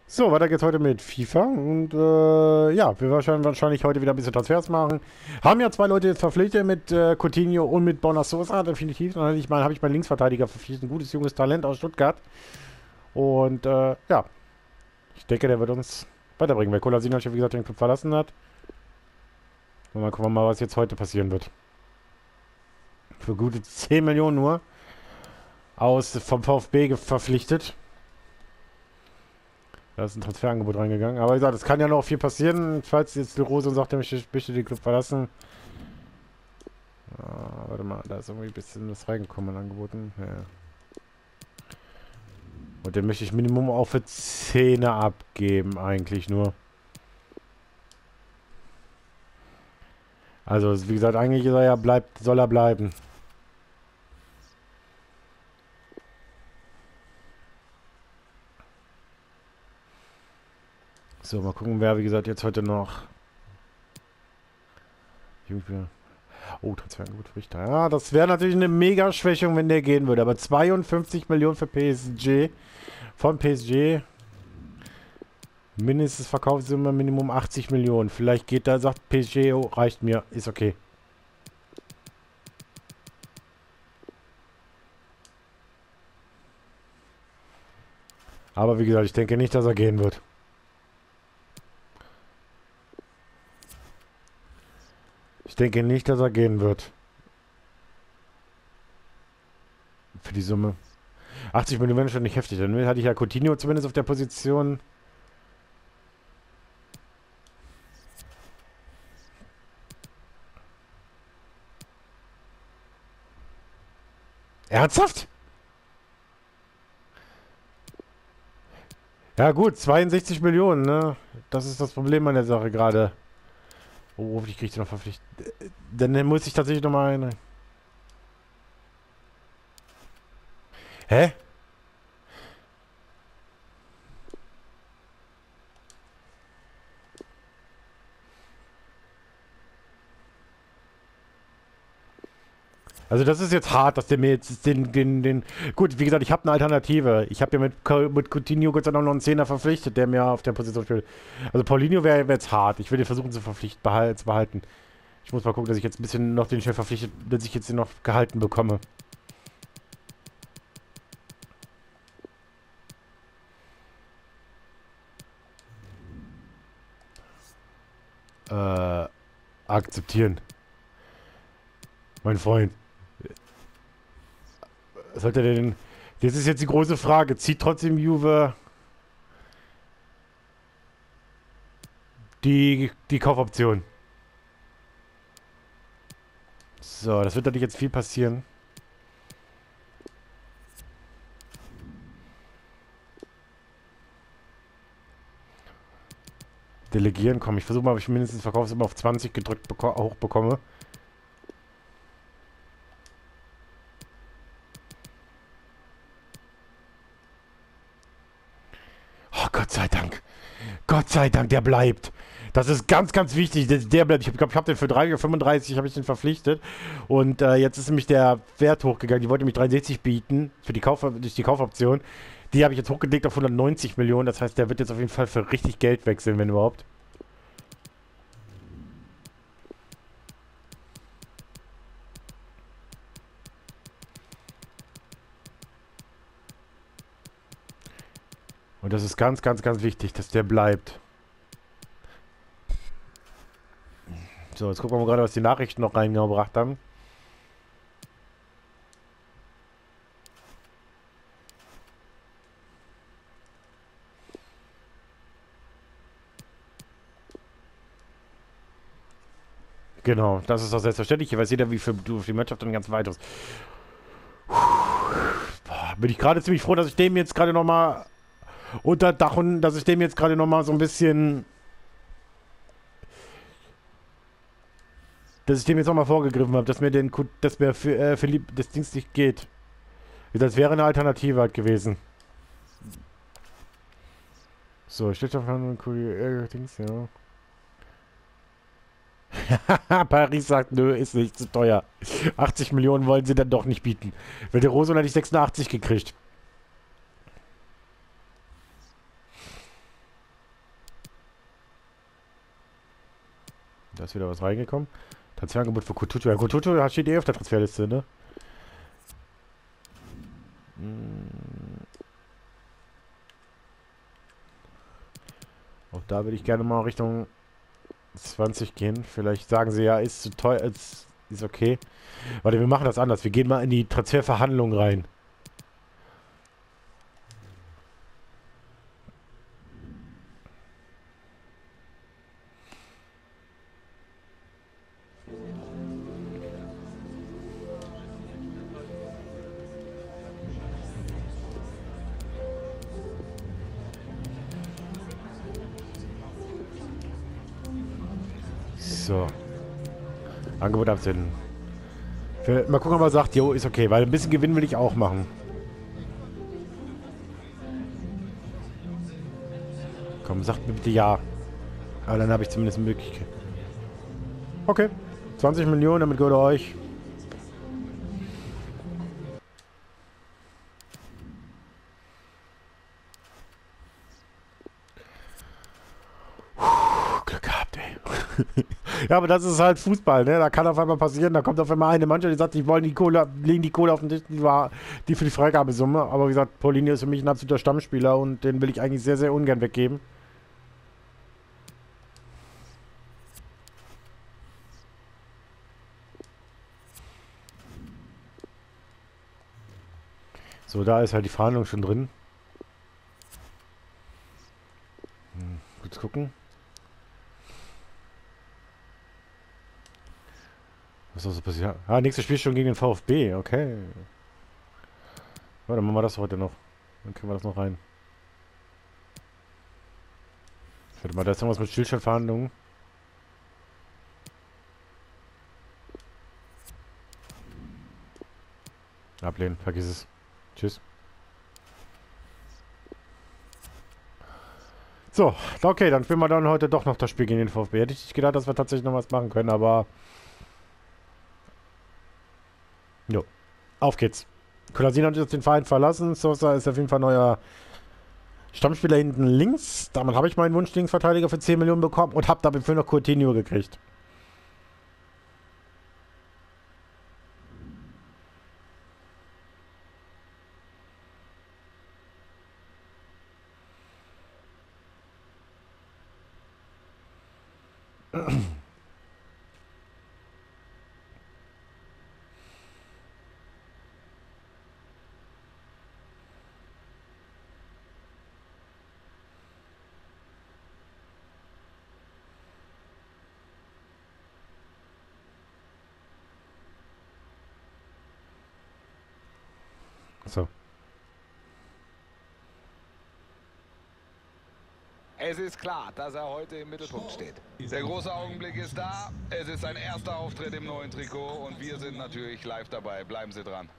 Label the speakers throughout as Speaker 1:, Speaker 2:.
Speaker 1: So, weiter geht's heute mit FIFA und ja, wir werden wahrscheinlich heute wieder ein bisschen Transfers machen. Haben ja zwei Leute jetzt verpflichtet mit Coutinho und mit Borna Sosa, definitiv. Dann habe ich meinen Linksverteidiger verpflichtet, ein gutes junges Talent aus Stuttgart. Und ja, ich denke, der wird uns weiterbringen, weil Kolasinac, wie gesagt, den Club verlassen hat. Und dann gucken wir mal, was jetzt heute passieren wird. Für gute 10 Millionen nur vom VfB verpflichtet. Da ist ein Transferangebot reingegangen. Aber wie gesagt, es kann ja noch viel passieren, falls jetzt die Rose sagt, er möchte den Club verlassen. Ah, warte mal, da ist irgendwie ein bisschen was reingekommen an Angeboten. Ja. Und den möchte ich Minimum auch für 10 abgeben, eigentlich nur. Also, wie gesagt, eigentlich ist er ja soll er bleiben. So, mal gucken, wer, wie gesagt, jetzt heute noch. Oh, Transferangebot Richter. Ja, das wäre natürlich eine Mega-Schwächung, wenn der gehen würde. Aber 52 Millionen für PSG. Von PSG. Mindestens Verkaufssumme Minimum 80 Millionen. Vielleicht geht da, sagt PSG, oh, reicht mir, ist okay. Aber wie gesagt, ich denke nicht, dass er gehen wird. Ich denke nicht, dass er gehen wird. Für die Summe. 80 Millionen wäre schon nicht heftig. Dann hatte ich ja Coutinho zumindest auf der Position. Ernsthaft? Ja gut, 62 Millionen, ne? Das ist das Problem an der Sache gerade. Oh, hoffentlich kriege ich den noch verpflichtet. Dann muss ich tatsächlich nochmal ein... Hä? Also das ist jetzt hart, dass der mir jetzt den... Gut, wie gesagt, ich habe eine Alternative. Ich habe ja mit Coutinho Gott sei Dank noch einen Zehner verpflichtet, der mir auf der Position spielt. Also Paulinho wäre jetzt hart. Ich würde versuchen zu behalten. Ich muss mal gucken, dass ich jetzt ein bisschen noch den schnell verpflichtet, dass ich jetzt den noch gehalten bekomme. Akzeptieren. Mein Freund. Sollte der denn... Das ist jetzt die große Frage. Zieht trotzdem Juve die Kaufoption? So, das wird natürlich jetzt viel passieren. Delegieren, komm. Ich versuche mal, ob ich mindestens Verkaufssumme auf 20 gedrückt hochbekomme. Oh, Gott sei Dank. Gott sei Dank, der bleibt. Das ist ganz, ganz wichtig. Der bleibt. Ich glaube, ich habe den für 3,35 habe ich den verpflichtet. Und jetzt ist nämlich der Wert hochgegangen. Die wollte mich 63 bieten für durch die Kaufoption. Die habe ich jetzt hochgelegt auf 190 Millionen. Das heißt, der wird jetzt auf jeden Fall für richtig Geld wechseln, wenn überhaupt. Und das ist ganz, ganz, ganz wichtig, dass der bleibt. So, jetzt gucken wir mal gerade, was die Nachrichten noch reingebracht haben. Genau, das ist doch selbstverständlich. Hier weiß jeder, wie für die Mannschaft dann ganz weit ist. Bin ich gerade ziemlich froh, dass ich dem jetzt gerade nochmal unter Dach und dass ich dem jetzt gerade nochmal so ein bisschen... Dass ich dem jetzt nochmal vorgegriffen habe, dass mir für das Dings nicht geht. Das wäre eine Alternative halt gewesen. So, steht auf Dings, ja. Paris sagt, nö, ist nicht zu teuer. 80 Millionen wollen sie dann doch nicht bieten. Weil der Rosen hätte ich 86 gekriegt. Da ist wieder was reingekommen. Transferangebot für Kutucu. Ja, Kutucu steht eh auf der Transferliste, ne? Auch da würde ich gerne mal Richtung 20 gehen. Vielleicht sagen sie ja, ist zu teuer, ist okay. Warte, wir machen das anders. Wir gehen mal in die Transferverhandlungen rein. So. Angebot absenden. Mal gucken, ob er sagt, jo, ist okay, weil ein bisschen Gewinn will ich auch machen. Komm, sagt mir bitte ja. Aber dann habe ich zumindest eine Möglichkeit. Okay. 20 Millionen, damit gehört euch. Glück gehabt, ey. Ja, aber das ist halt Fußball, ne? Da kann auf einmal passieren, da kommt auf einmal eine Mannschaft, die sagt, die wollen die Kohle, legen die Kohle auf den Tisch, die für die Freigabesumme. Aber wie gesagt, Paulinho ist für mich ein absoluter Stammspieler und den will ich eigentlich sehr, sehr ungern weggeben. So, da ist halt die Verhandlung schon drin. Kurz gucken. Was ist so passiert? Ah, nächstes Spiel schon gegen den VfB, okay. Ja, dann machen wir das heute noch. Dann kriegen wir das noch rein. Warte mal, da ist irgendwas mit Stillstandverhandlungen. Ablehnen, vergiss es. Tschüss. So, okay, dann spielen wir dann heute doch noch das Spiel gegen den VfB. Hätte ich nicht gedacht, dass wir tatsächlich noch was machen können, aber... Jo, auf geht's. Kolasinac hat jetzt den Verein verlassen. Sosa ist auf jeden Fall neuer Stammspieler hinten links. Damit habe ich meinen Wunsch-Linksverteidiger für 10 Millionen bekommen und habe dafür noch Coutinho gekriegt. So.
Speaker 2: Es ist klar, dass er heute im Mittelpunkt steht. Der große Augenblick ist da. Es ist sein erster Auftritt im neuen Trikot und wir sind natürlich live dabei. Bleiben Sie dran.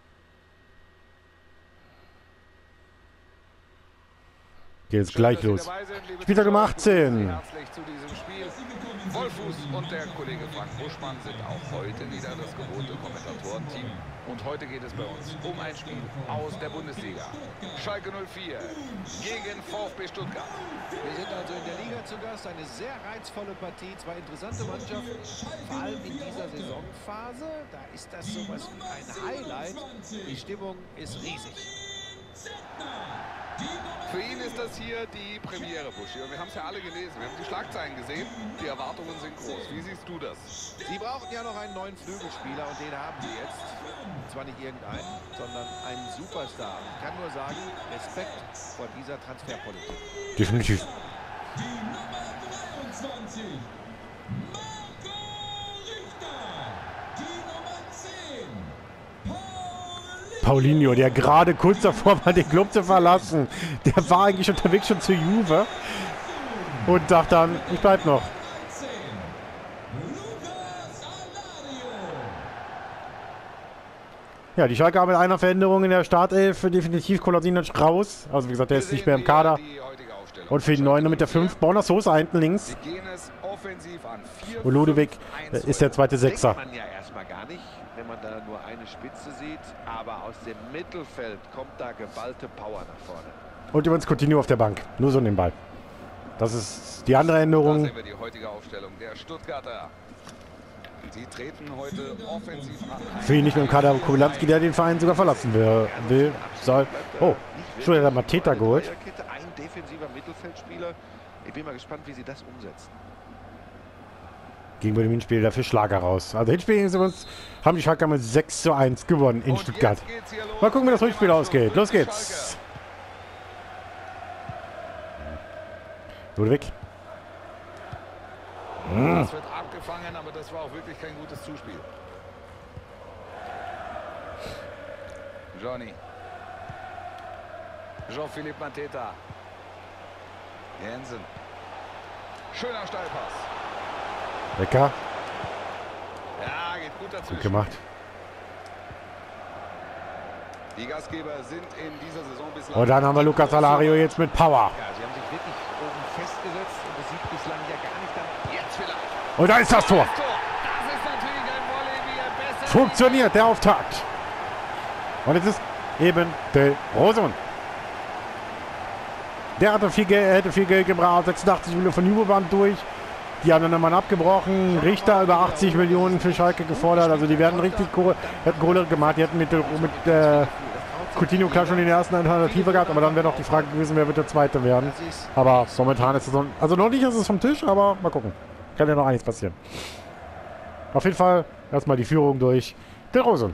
Speaker 1: Geht jetzt gleich los. Spieltag Nummer 18.
Speaker 2: Herzlich zu diesem Spiel. Wolfuß und der Kollege Frank Buschmann sind auch heute wieder das gewohnte Kommentatorenteam. Und heute geht es bei uns um ein Spiel aus der Bundesliga. Schalke 04 gegen VfB Stuttgart.
Speaker 3: Wir sind also in der Liga zu Gast. Eine sehr reizvolle Partie. Zwei interessante Mannschaften. Vor allem in dieser Saisonphase. Da ist das sowas wie ein Highlight. Die Stimmung ist riesig.
Speaker 2: Für ihn ist das hier die Premiere, Buschi. Und wir haben es ja alle gelesen. Wir haben die Schlagzeilen gesehen. Die Erwartungen sind groß. Wie siehst du das?
Speaker 3: Sie brauchen ja noch einen neuen Flügelspieler und den haben sie jetzt. Und zwar nicht irgendeinen, sondern einen Superstar. Ich kann nur sagen, Respekt vor dieser Transferpolitik.
Speaker 1: Definitiv.
Speaker 4: Die Nummer 23, Marco Richter. Die Nummer 10,
Speaker 1: Paulinho, der gerade kurz davor war, den Club zu verlassen. Der war eigentlich unterwegs schon zur Juve. Und dachte dann, ich bleib noch. Ja, die Schalke haben mit einer Veränderung in der Startelf für definitiv Kolasinac raus. Also wie gesagt, der ist nicht mehr im Kader. Und für die Neuen mit der 5 Borna Sosa hinten links. Und Ludewig ist der zweite Sechser.
Speaker 3: Man ja erstmal gar nicht, wenn man da nur eine Spitze sieht. Aber aus dem Mittelfeld kommt da geballte Power nach vorne.
Speaker 1: Und übrigens Coutinho auf der Bank. Nur so nebenbei. Das ist die andere
Speaker 2: Da
Speaker 1: Änderung.
Speaker 2: sehen wir die heutige Aufstellung der Stuttgarter. Sie treten heute offensiv an.
Speaker 1: Für ihn nicht nur im Kader Kubelanski, der den Verein sogar verlassen will. Soll. Oh, schon hat er Mateta geholt.
Speaker 3: Ein defensiver Mittelfeldspieler. Ich bin mal gespannt, wie sie das umsetzen.
Speaker 1: Gegen dem Hinspiel dafür Schlager raus. Also Hinspiel haben die Schalker mit 6:1 gewonnen in
Speaker 2: Und
Speaker 1: Stuttgart.
Speaker 2: jetzt geht's hier los.
Speaker 1: Mal gucken, wie das Rückspiel ausgeht. Los geht's. Ludwig.
Speaker 2: Das wird abgefangen, aber das war auch wirklich kein gutes Zuspiel. Johnny. Jean-Philippe Mateta. Jensen. Schöner Steilpass.
Speaker 1: Becker.
Speaker 2: Ja, geht gut dazwischen.
Speaker 1: Gut gemacht.
Speaker 2: Die Gastgeber sind in dieser Saison bislang...
Speaker 1: Und dann haben wir Lucas Alario jetzt mit Power.
Speaker 3: Ja, sie haben sich wirklich oben festgesetzt und es sieht bislang ja gar nicht danach.
Speaker 2: Jetzt vielleicht.
Speaker 1: Und da ist das Tor.
Speaker 2: Das ist natürlich ein Volley, wie er besser...
Speaker 1: Funktioniert der Auftakt. Und es ist eben Del Rosun. Der hätte viel Geld gebraucht. 86 Millionen von Jubelband durch. Die haben dann nochmal abgebrochen. Richter über 80 Millionen für Schalke gefordert. Also die werden richtig hätten Kohle gemacht. Die hätten mit Coutinho klar schon den ersten Alternative gehabt. Aber dann wäre noch die Frage gewesen, wer wird der Zweite werden. Aber momentan ist es noch... Also noch nicht ist es vom Tisch, aber mal gucken. Kann ja noch einiges passieren. Auf jeden Fall erstmal die Führung durch Del Rosun.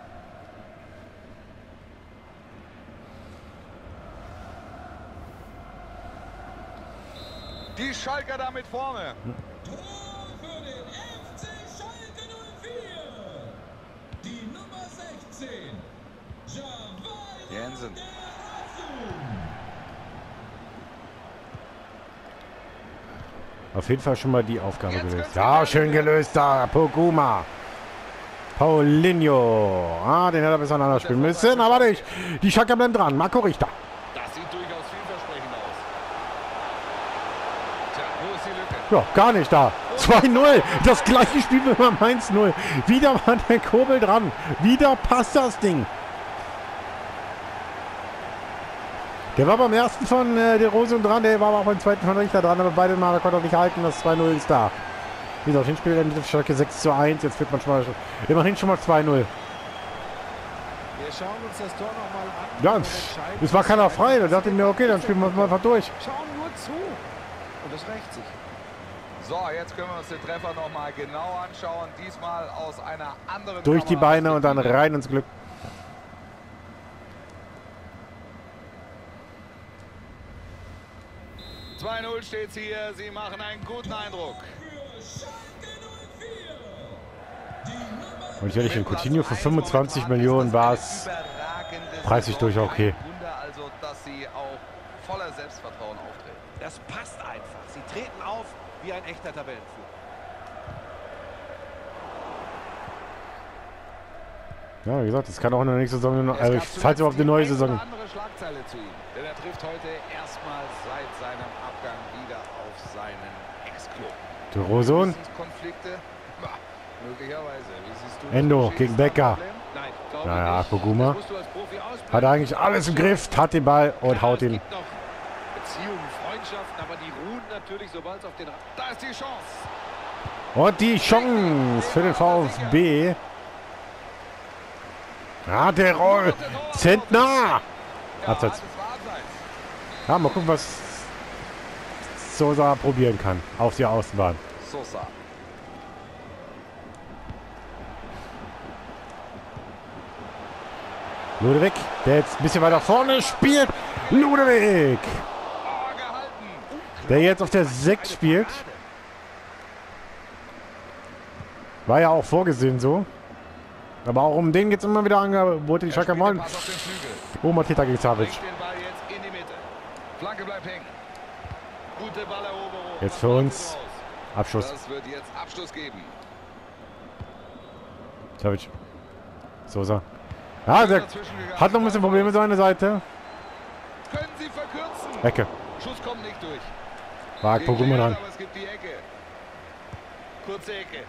Speaker 2: Die Schalker damit vorne.
Speaker 4: Tor für den FC Schalke 04. Die Nummer 16. Jawalia
Speaker 2: Jensen.
Speaker 1: Auf jeden Fall schon mal die Aufgabe gelöst. Ja, schön gelöst da. Poguma. Paulinho. Ah, den hätte er besser aneinander spielen müssen. Aber nicht. Die Schalker bleiben dran. Marco Richter.
Speaker 2: Das sieht durchaus vielversprechend aus. Tja, wo ist die Lücke?
Speaker 1: Ja, gar nicht da. 2-0. Das gleiche Spiel wie beim 1-0. Wieder war der Kobel dran. Wieder passt das Ding. Der war beim ersten von Del Rosun dran. Der war aber auch beim zweiten von Richter dran. Aber beide Male konnte er nicht halten. Das 2-0 ist da. Wie gesagt, Hinspiel endet Schalke 6:1. Jetzt wird man schon mal, immerhin schon mal 2-0.
Speaker 3: Wir schauen uns das Tor nochmal an.
Speaker 1: Ja, es war keiner frei. Da dachte ich mir, okay, dann spielen wir mal einfach durch.
Speaker 3: Schauen nur zu. Und das rächt sich.
Speaker 2: So, jetzt können wir uns den Treffer nochmal genau anschauen. Diesmal aus einer anderen
Speaker 1: Durch die Beine und dann
Speaker 2: Kameraperspektive.
Speaker 1: rein ins Glück.
Speaker 2: ...2-0 steht's hier. Sie machen einen guten Eindruck.
Speaker 4: Für Schalke 04. Die Nummer
Speaker 1: Und ich werde den
Speaker 2: Mit Platz
Speaker 1: Coutinho für
Speaker 2: 1
Speaker 1: 25
Speaker 2: momentan
Speaker 1: Millionen
Speaker 2: ist
Speaker 1: war
Speaker 2: das
Speaker 1: es.
Speaker 2: eine überragende
Speaker 1: preislich
Speaker 2: Saison.
Speaker 1: durch okay.
Speaker 2: Kein Wunder also, dass sie auch voller Selbstvertrauen auftreten.
Speaker 3: Das passt einfach. Sie treten auf wie ein echter Tabellenführer.
Speaker 1: Ja, wie gesagt, das kann auch in der nächsten Saison noch,
Speaker 2: Es gab
Speaker 1: falls wir auf die neue
Speaker 2: zuletzt die
Speaker 1: Saison.
Speaker 2: eine oder andere Schlagzeile zu ihm. Denn er trifft heute erstmals seit seinem Abgang wieder auf seinen Ex-Club.
Speaker 1: Del Rosun.
Speaker 2: Konflikte? Möglicherweise. Wie siehst du
Speaker 1: Endo
Speaker 2: das?
Speaker 1: gegen Becker.
Speaker 3: Nein, glaube
Speaker 1: Naja,
Speaker 3: nicht.
Speaker 1: Poguma.
Speaker 3: Das musst du als Profi ausblenden.
Speaker 1: Hat eigentlich alles im Griff, hat den Ball und
Speaker 3: Klar,
Speaker 1: haut
Speaker 3: es
Speaker 1: ihn.
Speaker 3: gibt noch Beziehungen, Freundschaften, aber die ruhen natürlich, sobald es auf den...
Speaker 2: Da ist die Chance.
Speaker 1: Und die Chance für den VfB. Ja, der Roll. Zentner.
Speaker 2: Ja,
Speaker 1: Abseits.
Speaker 2: das war abseits.
Speaker 1: Ja, mal gucken, was Sosa probieren kann auf die Außenbahn.
Speaker 2: Sosa.
Speaker 1: Ludwig, der jetzt ein bisschen weiter vorne spielt. Ludwig,
Speaker 2: Oh, gehalten.
Speaker 1: der jetzt auf der 6 spielt. War ja auch vorgesehen so. Aber auch um den geht es immer wieder Angebote, die
Speaker 2: Er
Speaker 1: Schalker
Speaker 2: spielt den
Speaker 1: wollen.
Speaker 2: Pass auf den Flügel.
Speaker 1: Oh, Mateta gegen Savic.
Speaker 2: Bringt den Ball jetzt in die Mitte. Flanke bleibt hängen. Gute Balleroberung.
Speaker 1: Jetzt für uns Abschuss.
Speaker 2: Das wird jetzt Abschluss geben.
Speaker 1: Savic. Sosa. Ja, der hat noch ein bisschen Probleme seine Seite.
Speaker 2: Können sie verkürzen.
Speaker 1: Ecke.
Speaker 2: Schuss kommt nicht durch.
Speaker 1: War Poguma dran.
Speaker 2: Aber es gibt die Ecke. Kurze Ecke.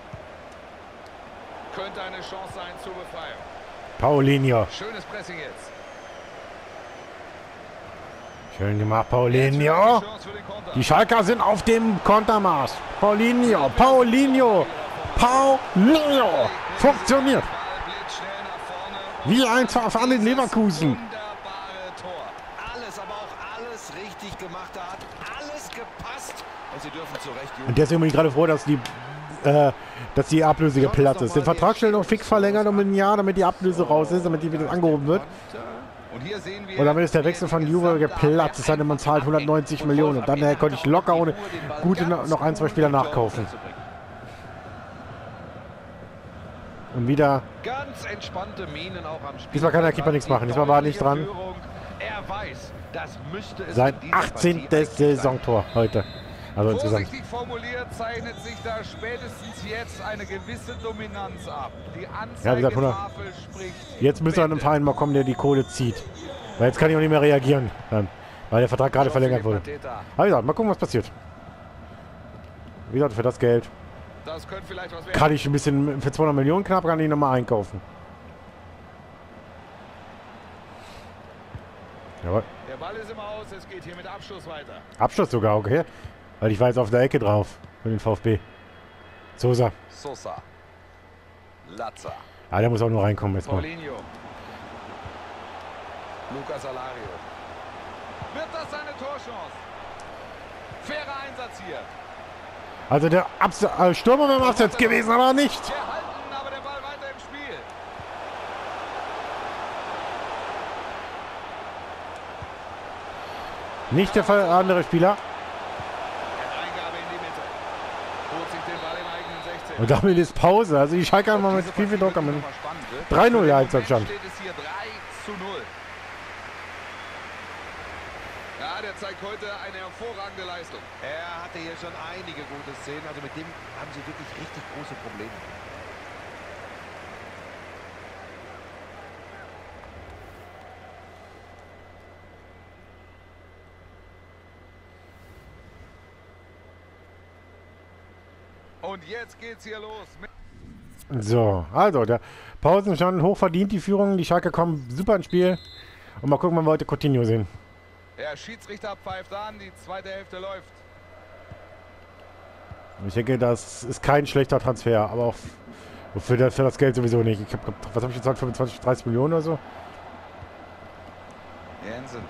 Speaker 2: Könnte eine Chance sein zur Befreiung.
Speaker 1: Paulinho.
Speaker 2: Schönes Pressing jetzt.
Speaker 1: Schön gemacht, Paulinho. Die Schalker sind auf dem Kontermarsch. Paulinho. Funktioniert. Wie ein Verfahren in Leverkusen.
Speaker 3: Wunderbare Tor. Alles, aber auch alles richtig gemacht. Da hat alles gepasst. Und sie dürfen zu Recht jubeln.
Speaker 1: Und deswegen bin ich gerade froh, dass die Ablöse geplatzt ist. Den Vertrag schnell noch fix verlängern um ein Jahr, damit die Ablöse raus ist, damit die wieder angehoben wird.
Speaker 2: Und hier sehen wir,
Speaker 1: Und damit ist der Wechsel von Juve geplatzt. Das heißt, man zahlt 190 Millionen. Und dann konnte ich locker ohne gute noch ein, zwei Spieler nachkaufen. Und wieder.
Speaker 3: Ganz entspannte Minen auch am Spiel.
Speaker 1: Diesmal kann der Keeper nichts machen. Diesmal war er nicht dran.
Speaker 3: Er weiß, das müsste es
Speaker 1: Sein
Speaker 3: in dieser
Speaker 1: 18.
Speaker 3: Partie
Speaker 1: Saisontor heute. Also insgesamt.
Speaker 2: vorsichtig formuliert zeichnet sich da spätestens jetzt eine gewisse Dominanz ab. Die
Speaker 1: Ja, wie gesagt,
Speaker 2: Anzeigetafel spricht.
Speaker 1: Jetzt müsste einem Verein mal kommen, der die Kohle zieht. Weil jetzt kann ich auch nicht mehr reagieren. Dann, weil der Vertrag gerade verlängert wurde. Aber wie gesagt, mal gucken, was passiert. Wie gesagt, für das Geld
Speaker 2: Das könnte vielleicht was werden.
Speaker 1: kann ich ein bisschen, für 200 Millionen knapp, kann ich nochmal einkaufen. Jawohl.
Speaker 2: Der Ball ist im Aus, es geht hier mit Abschluss weiter.
Speaker 1: Abschluss sogar, okay. Weil ich war jetzt auf der Ecke drauf. Für den VfB. Sosa.
Speaker 2: Sosa. Latza.
Speaker 1: Ah, der muss auch nur reinkommen jetzt mal.
Speaker 2: Paulinho. Lucas Alario. Wird das seine Torchance? Fairer Einsatz hier.
Speaker 1: Also der Stürmer beim Abseits gewesen, aber nicht.
Speaker 2: Gehalten, aber der Ball weiter im Spiel.
Speaker 1: Nicht der andere Spieler.
Speaker 2: Eingabe in die Mitte. Holt sich den Ball im eigenen 16.
Speaker 1: Und damit ist Pause. Also die Schalker haben mal mit viel Druck am Ende. 3-0 der Halbzeitstand.
Speaker 2: Steht es hier 3-0. Ja, der zeigt heute eine hervorragende Leistung.
Speaker 3: Er hatte hier schon einige gute Szenen. Also mit dem haben sie wirklich richtig große Probleme.
Speaker 2: Und jetzt geht's hier los.
Speaker 1: So, also der Pausenstand hochverdient die Führung. Die Schalker kommen super ins Spiel. Und mal gucken, wann wir heute Coutinho sehen.
Speaker 2: Der Schiedsrichter pfeift an, die zweite Hälfte läuft.
Speaker 1: Ich denke, das ist kein schlechter Transfer, aber auch für das Geld sowieso nicht. Ich hab, was habe ich gesagt, 25, 30 Millionen oder so?
Speaker 2: Jensen.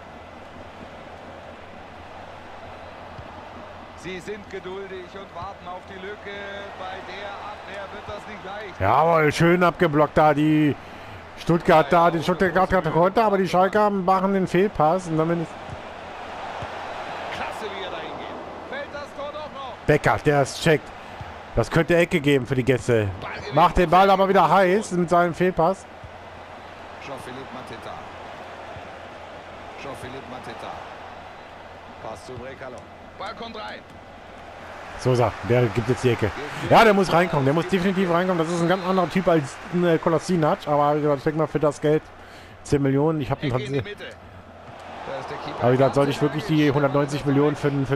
Speaker 2: Sie sind geduldig und warten auf die Lücke. Bei der Abwehr wird das nicht leicht.
Speaker 1: Jawohl, schön abgeblockt da die Stuttgart da, den Stuttgart konnte, aber die Schalker machen den Fehlpass und damit ist
Speaker 2: Klasse, wie er da hingeht. Fällt das Tor doch noch.
Speaker 1: Becker, der es checkt. Das könnte Ecke geben für die Gäste. Macht den Ball aber wieder heiß mit seinem Fehlpass.
Speaker 2: Jean-Philippe Mateta. Jean-Philippe Mateta. Pass zu Brekalo. Ball kommt rein.
Speaker 1: Sosa, der gibt jetzt die Ecke. Ja, der muss reinkommen. Der muss definitiv reinkommen. Das ist ein ganz anderer Typ als Kolasinac. Aber ich denke mal, für das Geld 10 Millionen. Ich habe einen
Speaker 2: Ecke in die
Speaker 1: Transfer.
Speaker 2: Mitte. Da ist der Keeper.
Speaker 1: Aber wie gesagt, sollte ich wirklich die 190 Millionen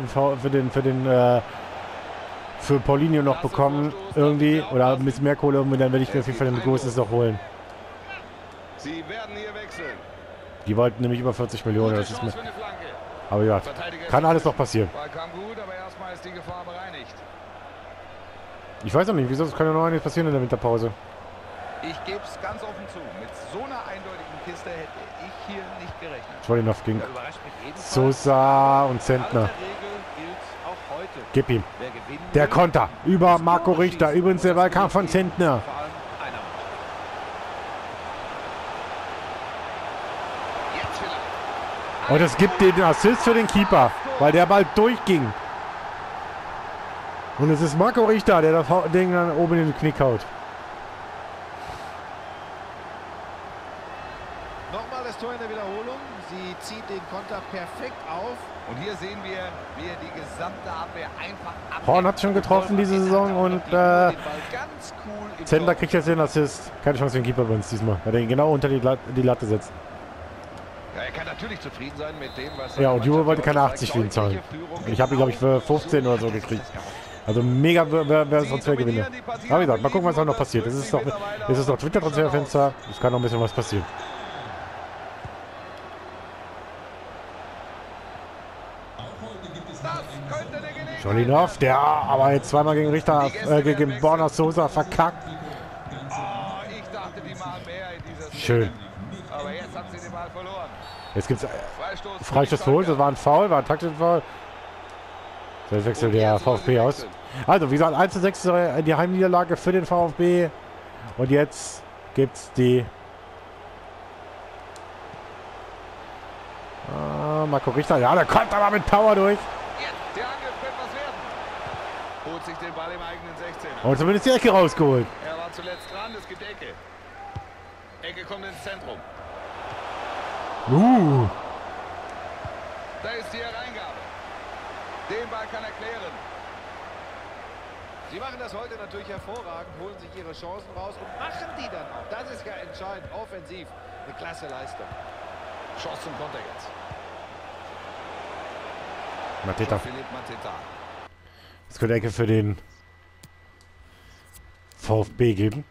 Speaker 1: für Paulinho noch bekommen, irgendwie, oder ein bisschen mehr Kohle, dann werde ich mir auf jeden Fall den Großes noch holen.
Speaker 2: Sie werden hier wechseln.
Speaker 1: Die wollten nämlich über 40 Millionen. Das ist mir,
Speaker 2: Chance für eine Flanke.
Speaker 1: aber ja, kann alles noch passieren.
Speaker 2: Ball kam gut, aber erstmal ist die Gefahr bereinigt.
Speaker 1: Ich weiß auch nicht, wieso, das kann ja noch einiges passieren in der Winterpause.
Speaker 2: Ich gebe es ganz offen zu. Mit so einer eindeutigen Kiste hätte ich hier nicht gerechnet.
Speaker 1: Schwolinow gegen
Speaker 3: Da überrascht mich jedenfalls.
Speaker 1: Sosa und
Speaker 3: In
Speaker 1: Zentner.
Speaker 3: der Regel gilt auch heute.
Speaker 1: Gib ihm.
Speaker 3: Wer gewinnen
Speaker 1: Der
Speaker 3: will,
Speaker 1: Konter über Marco Richter. Übrigens der Ball kam von Zentner.
Speaker 3: vor allem einer Mannschaft.
Speaker 2: Jetzt vielleicht.
Speaker 1: Und es gibt den Assist für den Keeper, weil der Ball durchging. Und es ist Marco Richter, der das Ding dann oben in den Knick haut.
Speaker 3: Nochmal das Tor in der Wiederholung. Sie zieht den Konter perfekt auf.
Speaker 2: Und hier sehen wir, wie er die gesamte Abwehr einfach abwehrt.
Speaker 1: Horn hat schon getroffen diese Saison und
Speaker 3: Den Ball ganz cool im
Speaker 1: Zentner
Speaker 3: Tor.
Speaker 1: kriegt jetzt den Assist. Keine Chance für den Keeper bei uns diesmal, weil er ihn genau unter die Latte setzt.
Speaker 3: Ja, er kann natürlich zufrieden sein mit dem, was
Speaker 1: Ja, und
Speaker 3: seine
Speaker 1: Juve wollte
Speaker 3: Mannschaft
Speaker 1: keine
Speaker 3: zeigt.
Speaker 1: 80 für ihn zahlen.
Speaker 3: Deutliche Führung.
Speaker 1: Ich habe ihn, glaube ich, für 15 oder so gekriegt. Also mega wäre es Transfergewinne. Aber wie gesagt, mal gucken, was da noch passiert. Es ist noch Twitter-Transferfenster. Es kann noch ein bisschen was passieren.
Speaker 2: Das könnte eine Gelegenheit
Speaker 1: Scholinov, der aber jetzt zweimal gegen Richter, gegen Borna Sosa verkackt.
Speaker 2: Ich dachte, die machen mehr in dieser Szene.
Speaker 1: Schön.
Speaker 2: Aber jetzt haben sie den Ball verloren.
Speaker 1: Jetzt gibt es
Speaker 2: Freistoß.
Speaker 1: Freistoß für uns, das war ein Foul, war ein taktisches Foul. So, jetzt wechselt der VfB aus. Also, wie gesagt, 1:6 die Heimniederlage für den VfB. Und jetzt gibt's die Marco Richter. Ja, der kommt aber mit Power durch.
Speaker 2: Jetzt, der Angriff könnte was werden. Holt sich den Ball im eigenen 16er.
Speaker 1: Und zumindest die Ecke rausgeholt.
Speaker 2: Er war zuletzt dran, es gibt Ecke. Ecke kommt ins Zentrum. Da ist die Hereingabe. Den Ball kann er klären.
Speaker 3: Sie machen das heute natürlich hervorragend, holen sich ihre Chancen raus und machen die dann auch. Das ist ja entscheidend, offensiv. Eine klasse Leistung.
Speaker 2: Chance zum Konter jetzt.
Speaker 1: Mateta.
Speaker 2: Philipp Mateta.
Speaker 1: Es könnte Ecke für den VfB geben.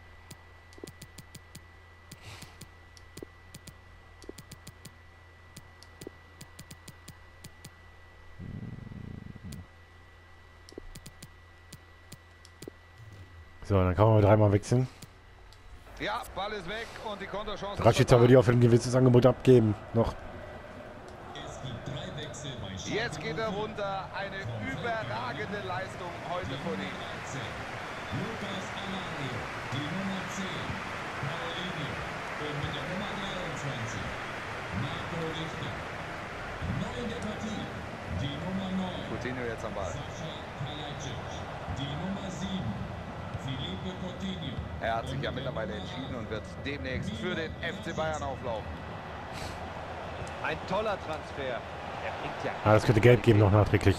Speaker 1: So, dann kann man dreimal wechseln.
Speaker 2: Ja, Ball ist weg und die Konterchance.
Speaker 1: Rashica würde ich auch für ein gewisses Angebot abgeben. Noch.
Speaker 4: Es gibt 3 Wechsel bei Schalke.
Speaker 2: Jetzt geht er runter. Eine überragende Leistung heute von ihm.
Speaker 4: Lukas Alario, die Nummer 10. Paulinho und mit der Nummer 23 Marco Richter. Neu in der Partie die Nummer 9.
Speaker 2: Coutinho jetzt am Ball.
Speaker 4: Sascha Kalajdzic. Die Nummer 7. Felipe Coutinho.
Speaker 2: Er hat sich ja mittlerweile entschieden und wird demnächst für den FC Bayern auflaufen.
Speaker 3: Ein toller Transfer. Er bringt ja...
Speaker 1: Das könnte Geld geben noch nachträglich.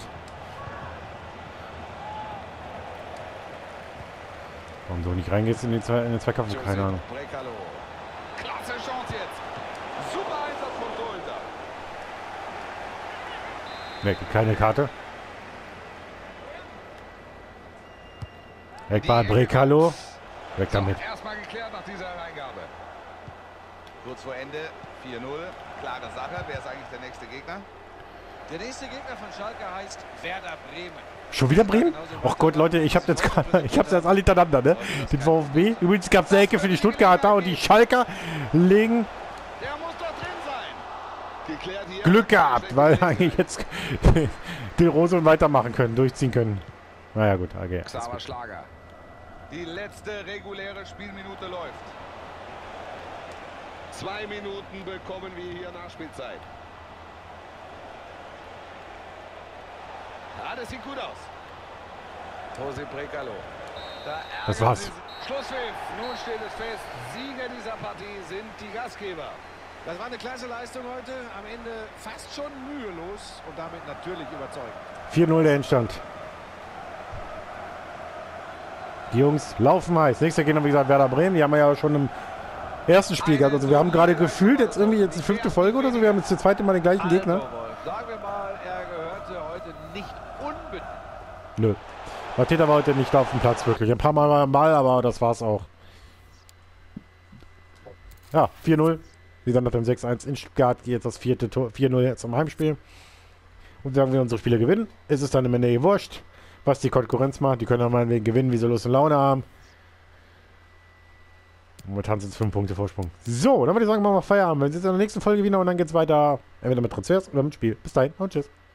Speaker 1: Warum so nicht reingehst in den Zweikampf? Keine Ahnung.
Speaker 2: Brekalo. Klasse Chance jetzt. Super Einsatz vom Torhüter.
Speaker 1: Ne, keine Karte. Eckball Brekalo. Weg damit.
Speaker 2: Erstmal geklärt nach dieser Hereingabe. Kurz vor Ende 4:0. Klare Sache. Wer ist eigentlich der nächste Gegner?
Speaker 3: Der nächste Gegner von Schalke heißt Werder Bremen.
Speaker 1: Schon wieder Bremen? Ach Gott, Leute, ich hab's jetzt alle hintereinander, ne? Den VfB. Übrigens gab's eine Ecke für die Stuttgarter und die Schalker legen
Speaker 2: Der muss doch drin sein. Geklärt hier.
Speaker 1: Glück gehabt, weil eigentlich jetzt den Rose weitermachen können, durchziehen können. Naja, gut, okay.
Speaker 2: Xaver Schlager. Die letzte reguläre Spielminute läuft. 2 Minuten bekommen wir hier Nachspielzeit. Ja, das sieht gut aus. José Brekalo.
Speaker 1: Das war's.
Speaker 2: Schlusspfiff. Nun steht es fest. Sieger dieser Partie sind die Gastgeber.
Speaker 3: Das war eine klasse Leistung heute. Am Ende fast schon mühelos und damit natürlich überzeugend.
Speaker 1: 4:0 der Endstand. Die Jungs laufen heiß. Nächster Gegner, wie gesagt, Werder Bremen. Die haben wir ja schon im ersten Spiel gehabt. Also wir haben gerade gefühlt jetzt irgendwie jetzt die 5. Folge oder so. Wir haben jetzt das 2. Mal den gleichen Gegner.
Speaker 3: Also, sagen wir mal, er gehörte heute nicht unbedingt.
Speaker 1: Nö. Mateta war heute nicht auf dem Platz, wirklich. Ein paar Mal, aber das war's auch. Ja, 4:0. Wie gesagt, nach dem 6:1 in Stuttgart geht jetzt das 4. Tor, 4:0 jetzt im Heimspiel. Und sagen wir, unsere Spieler gewinnen, ist es dann im Ende wurscht, was die Konkurrenz macht. Die können dann meinetwegen gewinnen, wie sie Lust und Laune haben. Und wir tanzen jetzt 5 Punkte Vorsprung. So, dann würde ich sagen, machen wir Feierabend. Wir sehen uns in der nächsten Folge wieder und dann geht's weiter. Entweder mit Transfers oder mit Spiel. Bis dahin und tschüss.